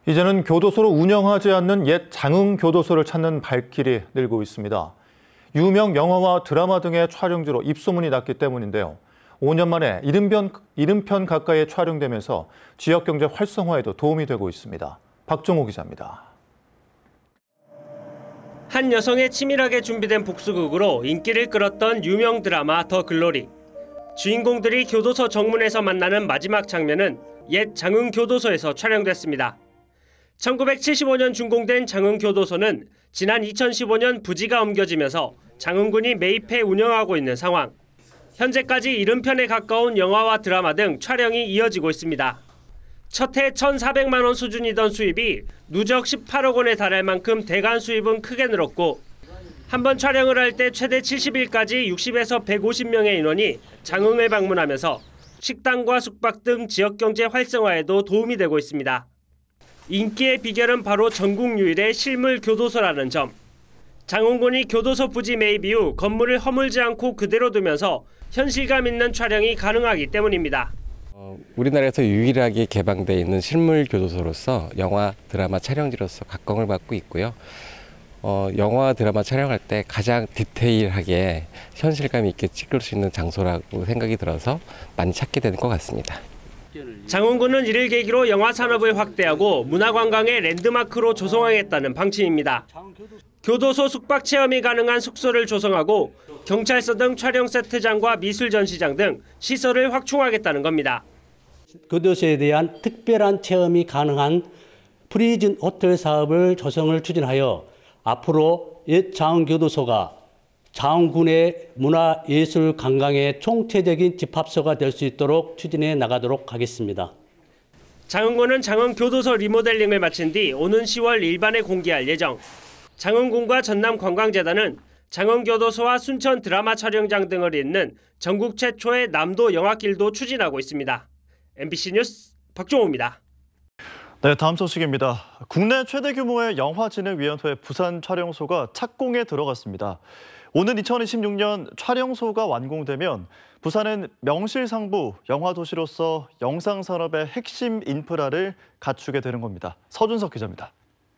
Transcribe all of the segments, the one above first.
이제는 교도소로 운영하지 않는 옛 장흥교도소를 찾는 발길이 늘고 있습니다. 유명 영화와 드라마 등의 촬영지로 입소문이 났기 때문인데요. 5년 만에 70편 가까이 촬영되면서 지역경제 활성화에도 도움이 되고 있습니다. 박종호 기자입니다. 한 여성의 치밀하게 준비된 복수극으로 인기를 끌었던 유명 드라마 더 글로리. 주인공들이 교도소 정문에서 만나는 마지막 장면은 옛 장흥교도소에서 촬영됐습니다. 1975년 준공된 장흥교도소는 지난 2015년 부지가 옮겨지면서 장흥군이 매입해 운영하고 있는 상황. 현재까지 70편에 가까운 영화와 드라마 등 촬영이 이어지고 있습니다. 첫 해 1,400만 원 수준이던 수입이 누적 18억 원에 달할 만큼 대간 수입은 크게 늘었고 한 번 촬영을 할 때 최대 70일까지 60에서 150명의 인원이 장흥을 방문하면서 식당과 숙박 등 지역경제 활성화에도 도움이 되고 있습니다. 인기의 비결은 바로 전국 유일의 실물 교도소라는 점. 장흥군이 교도소 부지 매입 이후 건물을 허물지 않고 그대로 두면서 현실감 있는 촬영이 가능하기 때문입니다. 우리나라에서 유일하게 개방되어 있는 실물 교도소로서 영화, 드라마 촬영지로서 각광을 받고 있고요. 영화, 드라마 촬영할 때 가장 디테일하게 현실감 있게 찍을 수 있는 장소라고 생각이 들어서 많이 찾게 되는 것 같습니다. 장흥군은 이를 계기로 영화 산업을 확대하고 문화관광의 랜드마크로 조성하겠다는 방침입니다. 교도소 숙박 체험이 가능한 숙소를 조성하고 경찰서 등 촬영 세트장과 미술 전시장 등 시설을 확충하겠다는 겁니다. 교도소에 대한 특별한 체험이 가능한 프리즌 호텔 사업을 조성을 추진하여 앞으로 옛 장흥교도소가 장흥군의 문화예술 관광의 총체적인 집합소가 될 수 있도록 추진해 나가도록 하겠습니다. 장흥군은 장흥교도소 리모델링을 마친 뒤 오는 10월 일반에 공개할 예정. 장흥군과 전남관광재단은 장흥교도소와 순천 드라마 촬영장 등을 잇는 전국 최초의 남도 영화길도 추진하고 있습니다. MBC 뉴스 박종호입니다. 네, 다음 소식입니다. 국내 최대 규모의 영화진흥위원회 부산 촬영소가 착공에 들어갔습니다. 오는 2026년 촬영소가 완공되면 부산은 명실상부 영화도시로서 영상산업의 핵심 인프라를 갖추게 되는 겁니다. 서준석 기자입니다.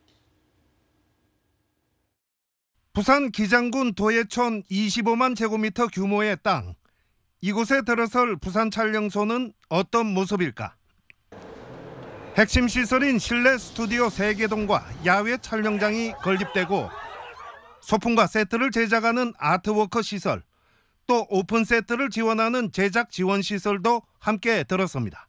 부산 기장군 도예촌 25만 제곱미터 규모의 땅. 이곳에 들어설 부산 촬영소는 어떤 모습일까? 핵심 시설인 실내 스튜디오 3개동과 야외 촬영장이 건립되고 소품과 세트를 제작하는 아트워크 시설, 또 오픈 세트를 지원하는 제작 지원 시설도 함께 들어섭니다.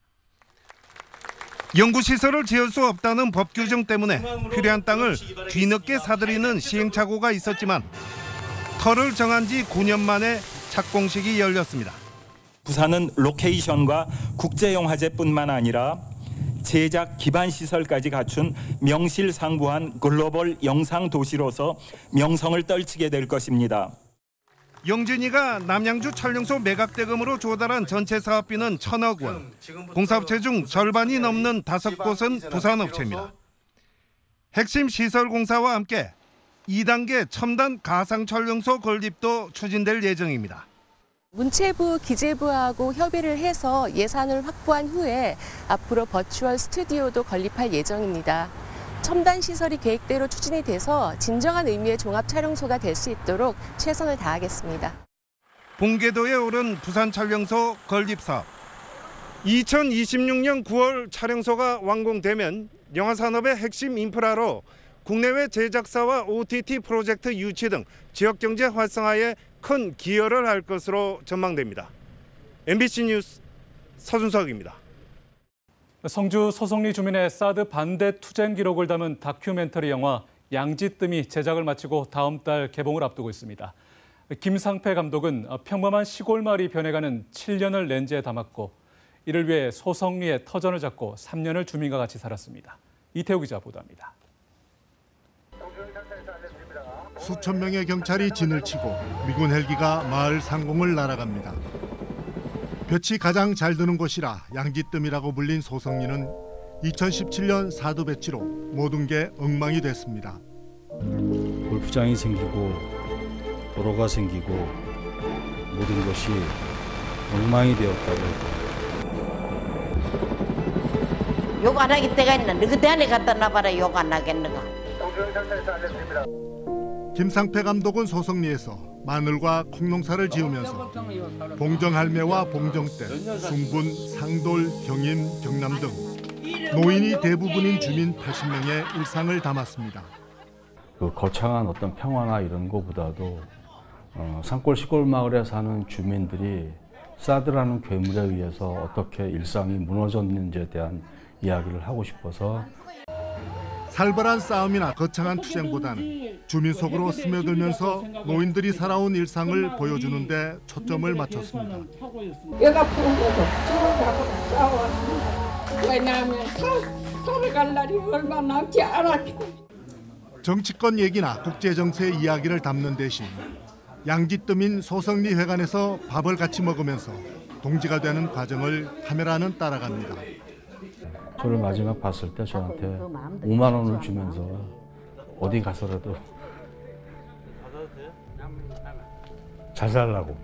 연구시설을 지을 수 없다는 법 규정 때문에 필요한 땅을 뒤늦게 사들이는 시행착오가 있었지만 터를 정한 지 9년 만에 착공식이 열렸습니다. 부산은 로케이션과 국제영화제뿐만 아니라 제작 기반 시설까지 갖춘 명실상부한 글로벌 영상 도시로서 명성을 떨치게 될 것입니다. 영진이가 남양주 촬영소 매각대금으로 조달한 전체 사업비는 1,000억 원. 공사업체 중 절반이 넘는 5곳은 부산업체입니다. 핵심 시설 공사와 함께 2단계 첨단 가상 촬영소 건립도 추진될 예정입니다. 문체부, 기재부하고 협의를 해서 예산을 확보한 후에 앞으로 버추얼 스튜디오도 건립할 예정입니다. 첨단 시설이 계획대로 추진이 돼서 진정한 의미의 종합 촬영소가 될 수 있도록 최선을 다하겠습니다. 본궤도에 오른 부산 촬영소 건립 사업. 2026년 9월 촬영소가 완공되면 영화 산업의 핵심 인프라로 국내외 제작사와 OTT 프로젝트 유치 등 지역경제 활성화에 큰 기여를 할 것으로 전망됩니다. MBC 뉴스 서준석입니다. 성주 소송리 주민의 사드 반대 투쟁 기록을 담은 다큐멘터리 영화 양지뜸이 제작을 마치고 다음 달 개봉을 앞두고 있습니다. 김상패 감독은 평범한 시골 마을이 변해가는 7년을 렌즈에 담았고 이를 위해 소송리의 터전을 잡고 3년을 주민과 같이 살았습니다. 이태우 기자 보도합니다. 수천 명의 경찰이 진을 치고 미군 헬기가 마을 상공을 날아갑니다. 볕이 가장 잘 드는 곳이라 양지뜸이라고 불린 소성리는 2017년 사드 배치로 모든 게 엉망이 됐습니다. 골프장이 생기고 도로가 생기고 모든 것이 엉망이 되었다고 했다. 욕 안 하기 때가 있나? 너그 대안에 갖다 놔봐라. 욕 안 하겠는가? 김상패 감독은 소성리에서 마늘과 콩농사를 지으면서 봉정할매와 봉정댁, 숭분, 상돌, 경임, 경남 등 노인이 대부분인 주민 80명의 일상을 담았습니다. 그 거창한 어떤 평화나 이런 것보다도 산골 시골 마을에 사는 주민들이 사드라는 괴물에 의해서 어떻게 일상이 무너졌는지에 대한 이야기를 하고 싶어서 살벌한 싸움이나 거창한 투쟁보다는 주민 속으로 스며들면서 노인들이 살아온 일상을 보여주는 데 초점을 맞췄습니다. 얘가 부른 거죠. 지금 싸워. 왜냐하면 살아갈 날이 얼마 남지 않았기. 정치권 얘기나 국제정세 이야기를 담는 대신 양지뜸인 소성리 회관에서 밥을 같이 먹으면서 동지가 되는 과정을 카메라는 따라갑니다. 저를 마지막 봤을 때 저한테 5만 원을 주면서 어디 가서라도 잘 살라고.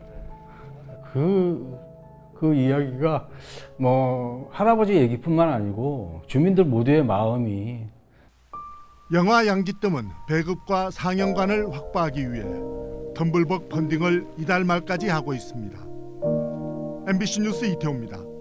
그 이야기가 뭐 할아버지 얘기뿐만 아니고 주민들 모두의 마음이. 영화 양지뜸은 배급과 상영관을 확보하기 위해 텀블벅 펀딩을 이달 말까지 하고 있습니다. MBC 뉴스 이태호입니다.